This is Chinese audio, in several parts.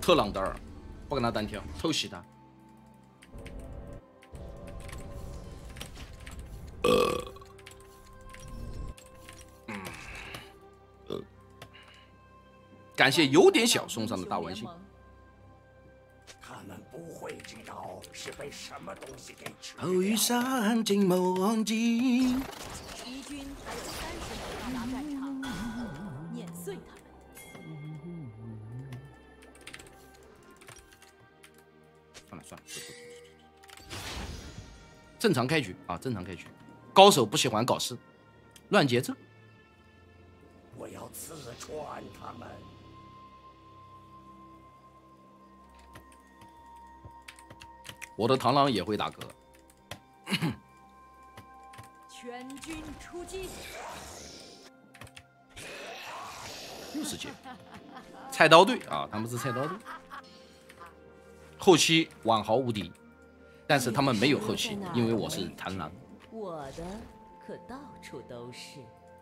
特朗德尔，不跟他单挑，偷袭他。感谢有点小送上的大玩星。 他们不会知道是被什么东西给吃掉。 偶遇上进梦境。 敌军还有30秒到达战场，碾碎他们。 算了，正常开局啊，正常开局。高手不喜欢搞事，乱节奏。 我要刺穿他们。 我的螳螂也会打嗝。 全军出击！ 又是剑，菜刀队啊，他们是菜刀队。后期完好无敌，但是他们没有后期，因为我是螳螂。 我的可到处都是。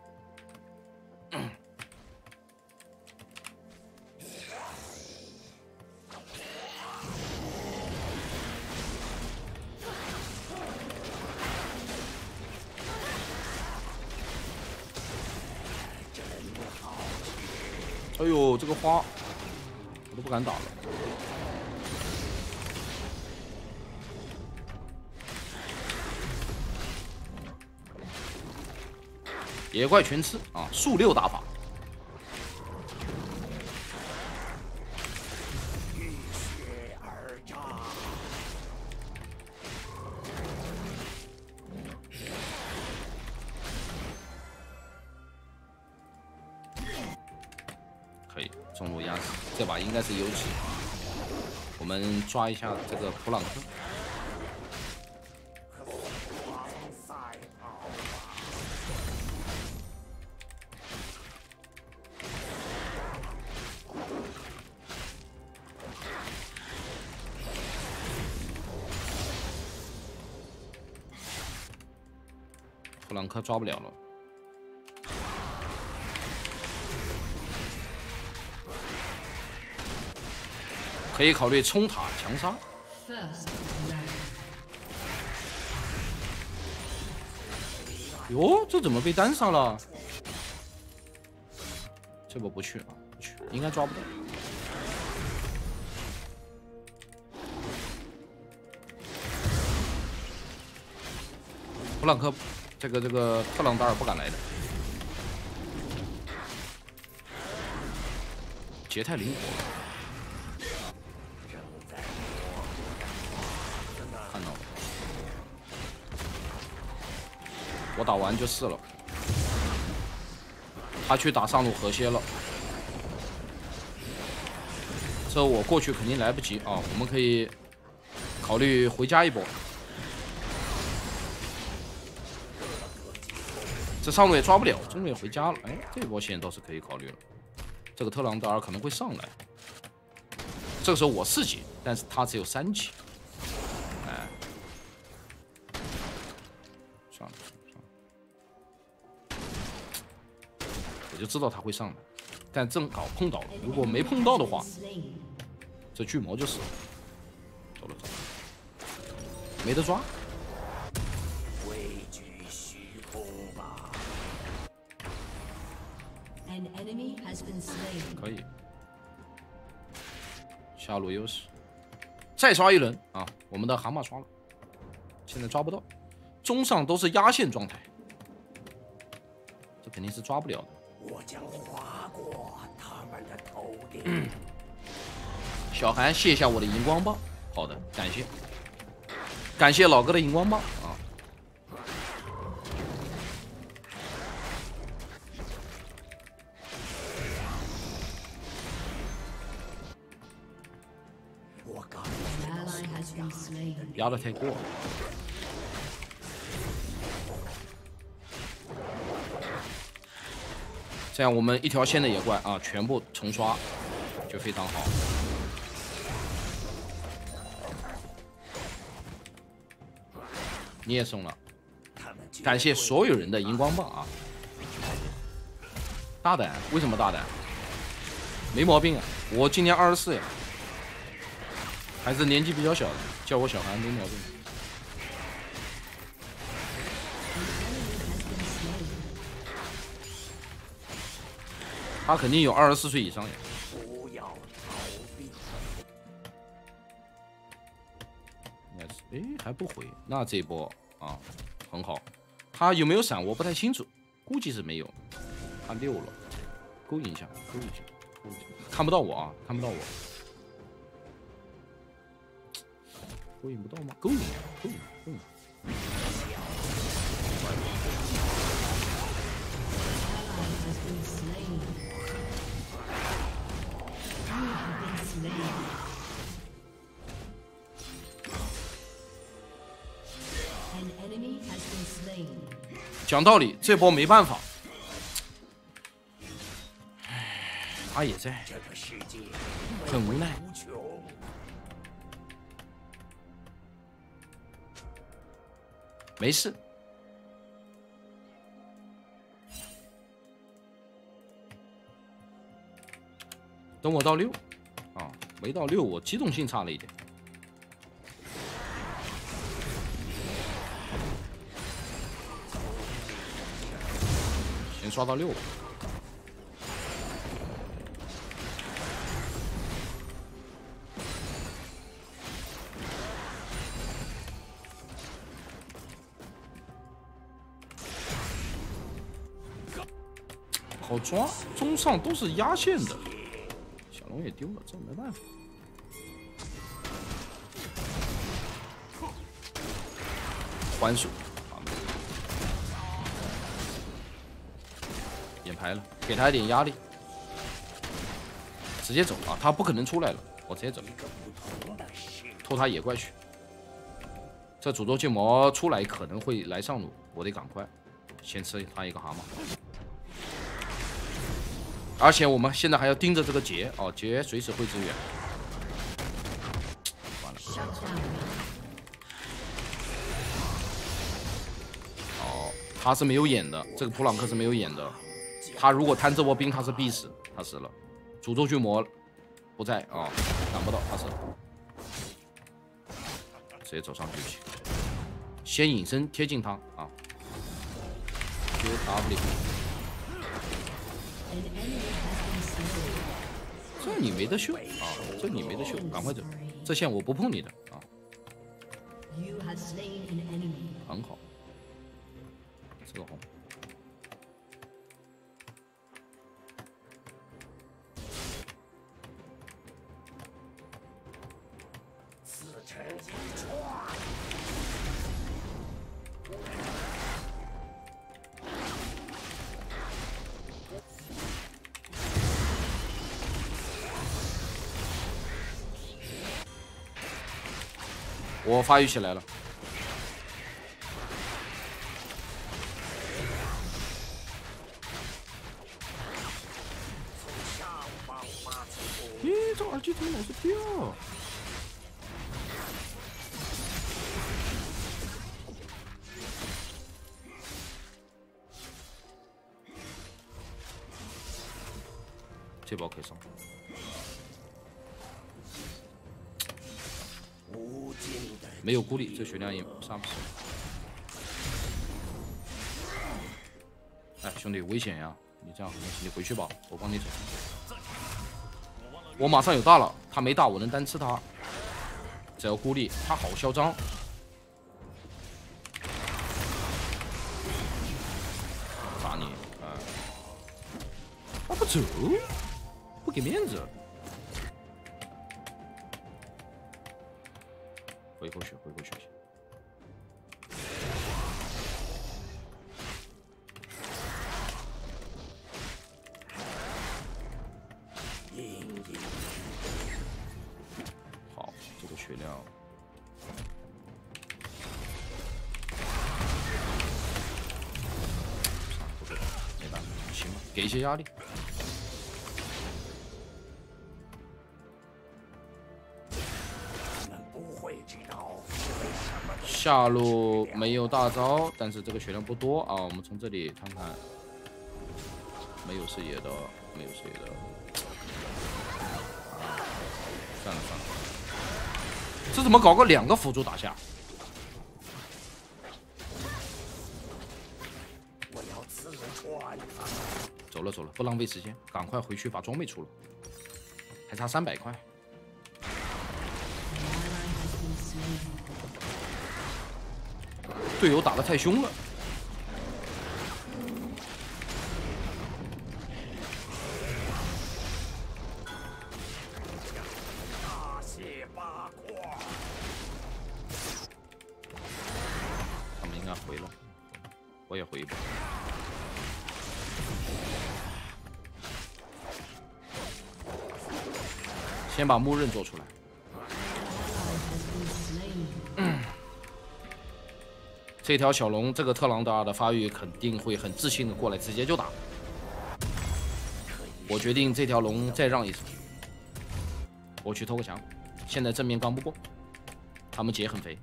哎呦，这个花我都不敢打了。野怪全吃啊，速六打法。 浴血而战。 可以，中路压制，这把应该是优势。我们抓一下这个普朗克。普朗克抓不了了。可以考虑冲塔强杀。哟，这怎么被单杀了？这波不去啊，不去，应该抓不到。普朗克，这个特朗达尔不敢来的。杰太灵活了。看到了，我打完就是了。他去打上路河蟹了，这我过去肯定来不及啊！我们可以考虑回家一波。这上路也抓不了，中路也回家了。哎，这波线倒是可以考虑了。这个特朗达尔可能会上来，这个时候我4级，但是他只有3级。哎，算了，我就知道他会上来，但正好碰到了。如果没碰到的话，这巨魔就死了。走了，没得抓。 畏惧虚空吧。 可以，下路优势，再刷一轮啊！我们的蛤蟆刷了，现在抓不到，中上都是压线状态，这肯定是抓不了的。 我将划过他们的头顶。 小韩卸下我的荧光棒，好的，感谢，感谢老哥的荧光棒啊！压得太过了。这样我们一条线的野怪啊，全部重刷就非常好。你也送了，感谢所有人的荧光棒啊！大胆？为什么大胆？没毛病啊！我今年24呀。 孩子年纪比较小的，叫我小孩没毛病。他肯定有24岁以上呀。 不要逃避。 应该是，哎，还不回，那这一波啊很好。他有没有闪我不太清楚，估计是没有。他溜了，勾引一下，勾引一下，勾引一下，看不到我啊，看不到我。勾引不到吗？勾引呀，勾引，勾引。讲道理，这波没办法。他也在， 这个世界很无奈。 无穷。 没事。等我到6，啊，没到6，我机动性差了一点。先刷到6。好抓，中上都是压线的，小龙也丢了，这没办法。还手，眼牌了，给他一点压力，直接走啊！他不可能出来了，我直接走，偷他野怪去。这诅咒剑魔出来可能会来上路，我得赶快先吃他一个蛤蟆。而且我们现在还要盯着这个杰哦，杰随时会支援。完了。哦，他是没有眼的，这个普朗克是没有眼的。他如果贪这波兵，他是必死，他死了。诅咒巨魔不在啊，挡不到，他死了。直接走上去，先隐身贴近他啊。QW。这你没得秀啊！这你没得秀，赶快走！这线我不碰你的啊！很好，这个红。 自成一串。 我发育起来了，咦，这耳机怎么老是掉？这包可以上。没有孤立，这血量也杀不死。哎，兄弟，危险呀！你这样很危险，你回去吧，我帮你走。我马上有大了，他没大，我能单吃他。只要孤立，他好嚣张。打你啊！他不走，不给面子。回过去，回过去。好，这个血量。不对，没办法，行吧，给一些压力。下路没有大招，但是这个血量不多啊。我们从这里看看，没有视野的，没有视野的。算了算了， 这怎么搞个2个辅助打下？ 我要刺穿他。 走了，不浪费时间，赶快回去把装备出了，还差300块。队友打得太凶了。 大卸八块。 他们应该回了，我也回一波。先把木刃做出来。这条小龙，这个特朗达的发育肯定会很自信的过来，直接就打。我决定这条龙再让一手，我去偷个墙。现在正面刚不过，他们姐很肥。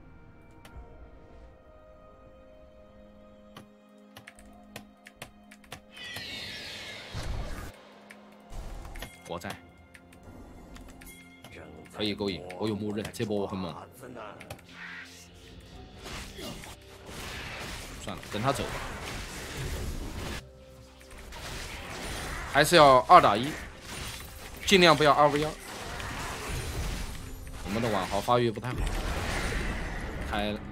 我在，可以勾引，我有木刃，这波我很猛。算了，等他走吧，还是要2打1，尽量不要2v1。我们的婉豪发育不太好，开了。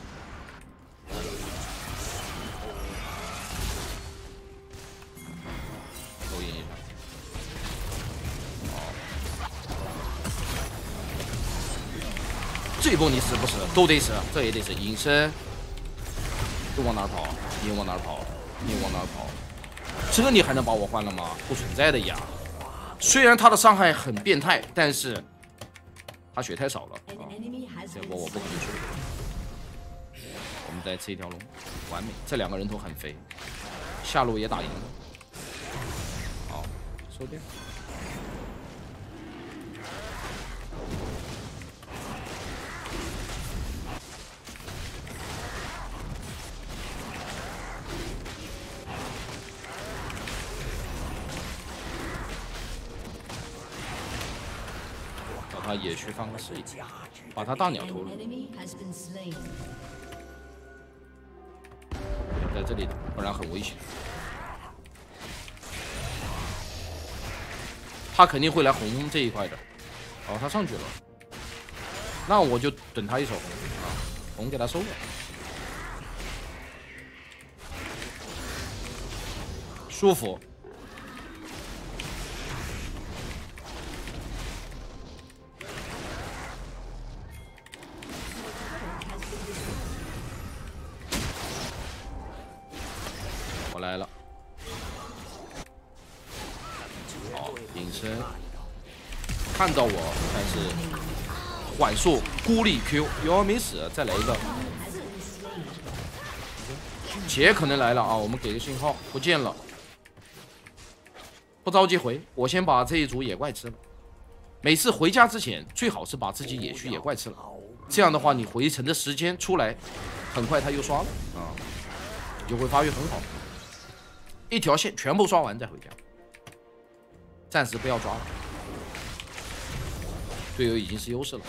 勾引一下。这一波你死不死都得死，这也得死。隐身，都往哪跑？你往哪跑？你往哪跑？这你还能把我换了吗？不存在的呀。虽然他的伤害很变态，但是他血太少了啊。这波我不可能输。我们再吃一条龙，完美。这2个人头很肥，下路也打赢了。好，收掉。把野区放个视野，把他大鸟偷了。要在这里打，不然很危险。他肯定会来红这一块的。哦，他上去了，那我就等他一手红啊，红给他收了。舒服。来了，好，隐身，看到我，但是缓速孤立 Q， 哟没死，再来一个，姐可能来了啊，我们给个信号，不见了，不着急回，我先把这一组野怪吃了。每次回家之前，最好是把自己野区野怪吃了，这样的话你回城的时间出来，很快他又刷了啊，你就会发育很好。一条线全部刷完再回家，暂时不要抓了。队友已经是优势了。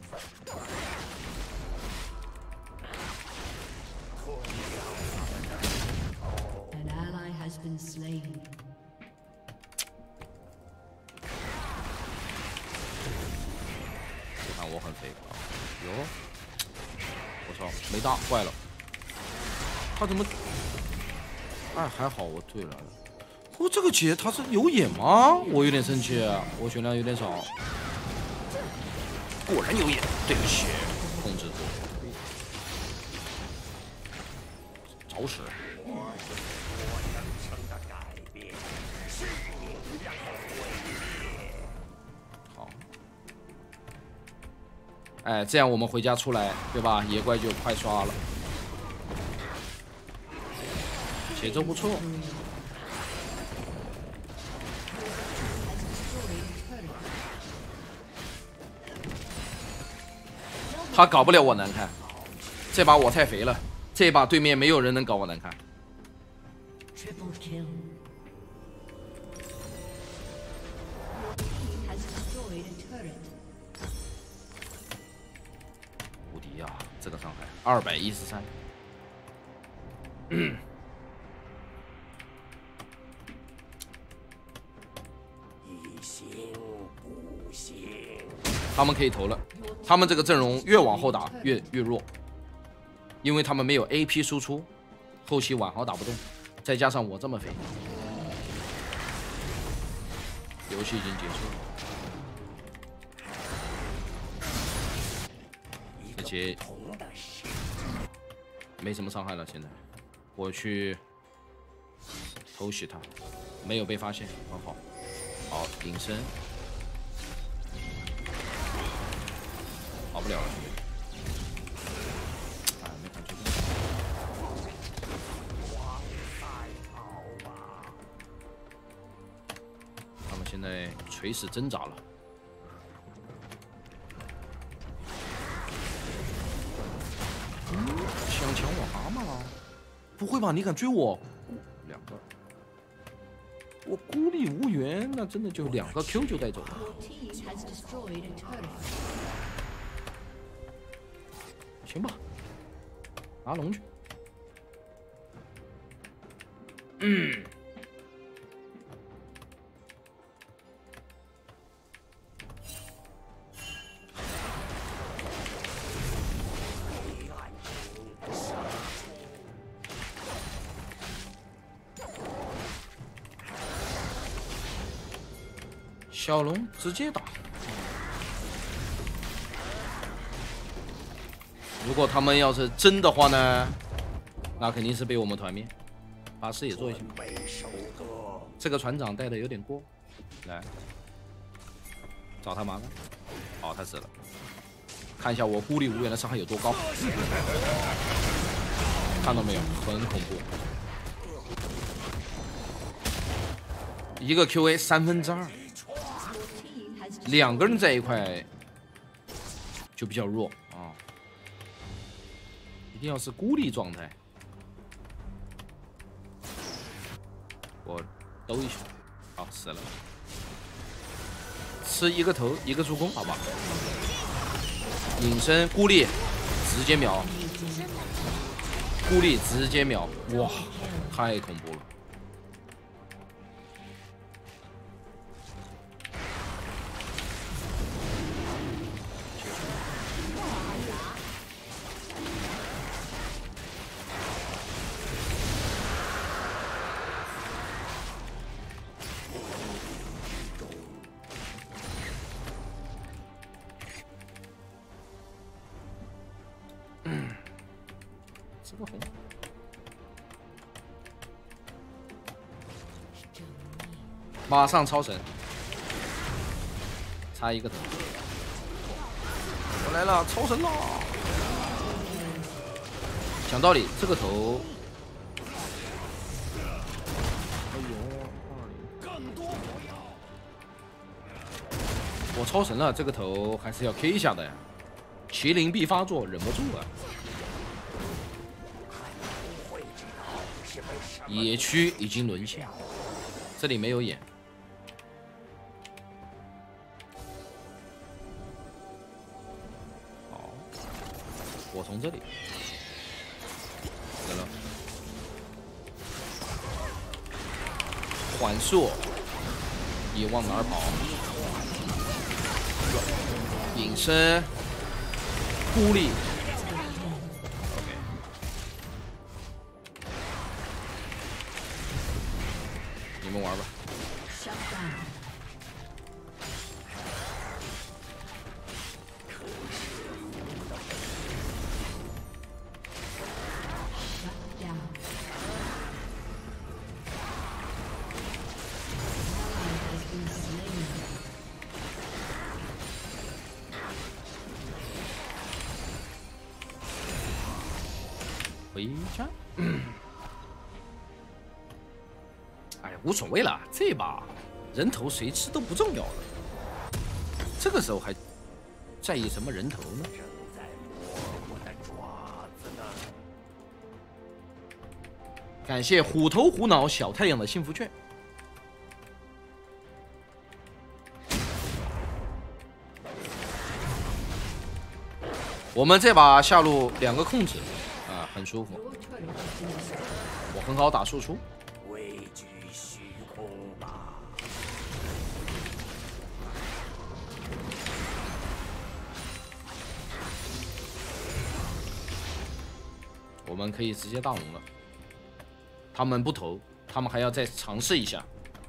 我看我很肥啊，哟，我操，没大，坏了，他怎么？哎，还好我退了。我这个姐她是有眼吗？我有点生气，我血量有点少。果然有眼，对不起，控制住。找死！好。哎，这样我们回家出来，对吧？野怪就快刷了。节奏不错，他搞不了我难看，这把我太肥了，这把对面没有人能搞我难看。 这个伤害213。 一行不行。 他们可以投了，他们这个阵容越往后打越弱，因为他们没有 AP 输出，后期婉豪打不动，再加上我这么肥，游戏已经结束了。而且没什么伤害了，现在我去偷袭他，没有被发现，很好。好，隐身，跑不了了。哎，没看出去。他们现在垂死挣扎了。想抢我蛤蟆了？不会吧？你敢追我？2个，我孤立无援，那真的就2个 Q 就带走了。行吧，拿龙去。小龙直接打。如果他们要是真的话呢，那肯定是被我们团灭。把视野做一下。这个船长带的有点过，来找他麻烦。哦，他死了。看一下我孤立无援的伤害有多高，看到没有？很恐怖。一个 QA 2/3。2个人在一块就比较弱啊，一定要是孤立状态。我兜一下，好死了，吃一个头一个助攻，好吧？隐身孤立直接秒，孤立直接秒，哇，太恐怖了。这个红，马上超神，差一个头，我来了，超神了！讲道理，这个头，哎呦，我超神了，这个头还是要 K 一下的呀，麒麟臂发作，忍不住了。野区已经沦陷，这里没有眼。好，我从这里得了，缓速，你往哪儿跑？隐身，孤立。你们玩吧。回家。哎呀，无所谓了，这把人头谁吃都不重要了。这个时候还在意什么人头呢？ 正在磨我的爪子呢。 感谢虎头虎脑小太阳的幸福券。 我们这把下路2个控制啊，很舒服。我很好打输出。 畏惧虚空吧。 我们可以直接大龙了。他们不投，他们还要再尝试一下。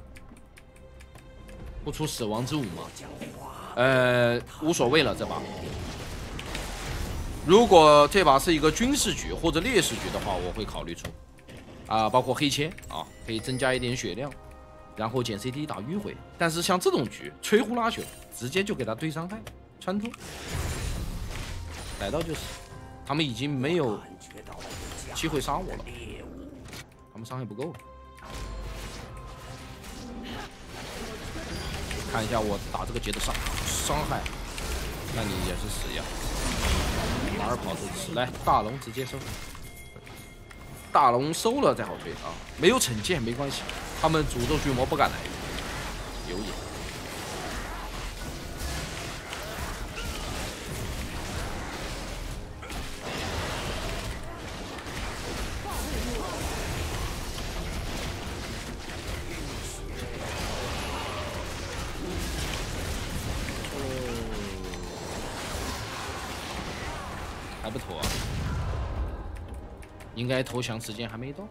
不出死亡之舞吗？无所谓了这把。如果这把是一个军事局或者劣势局的话，我会考虑出。包括黑切啊，可以增加一点血量，然后减 CD 打迂回。但是像这种局，摧枯拉朽，直接就给他堆伤害，穿住，逮到就是。他们已经没有机会杀我了，他们伤害不够。看一下我打这个节奏伤害，那你也是死呀！哪儿跑都是来大龙直接收。大龙收了再好推啊，没有惩戒没关系，他们诅咒巨魔不敢来，有眼。还不投啊？应该投降时间还没到。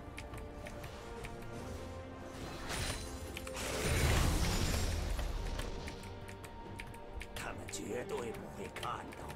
他们绝对不会看到。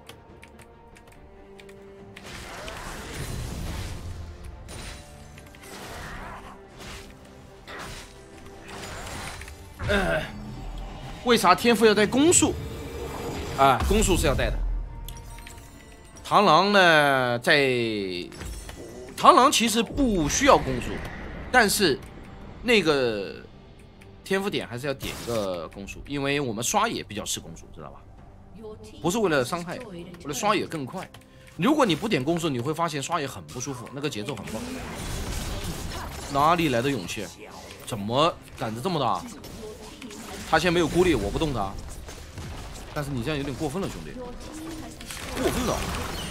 为啥天赋要带攻速？攻速是要带的。螳螂呢，螳螂其实不需要攻速，但是那个天赋点还是要点一个攻速，因为我们刷野比较吃攻速，知道吧？不是为了伤害，为了刷野更快。如果你不点攻速，你会发现刷野很不舒服，那个节奏很慢。哪里来的勇气？怎么胆子这么大？他现在没有孤立，我不动他。但是你这样有点过分了，兄弟，过分了。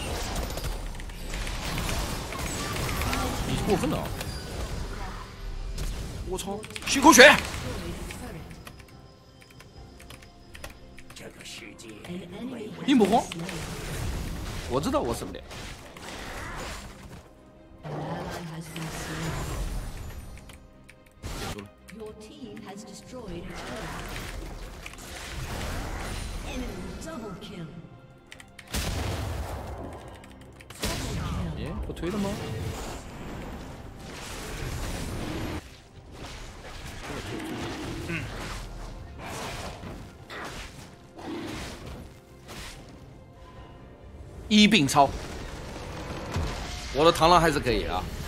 你过分了！我操，吸口血！ 这个世界硬不慌，我知道我死不了。结束了。不推了吗？一并超，我的螳螂还是可以啊。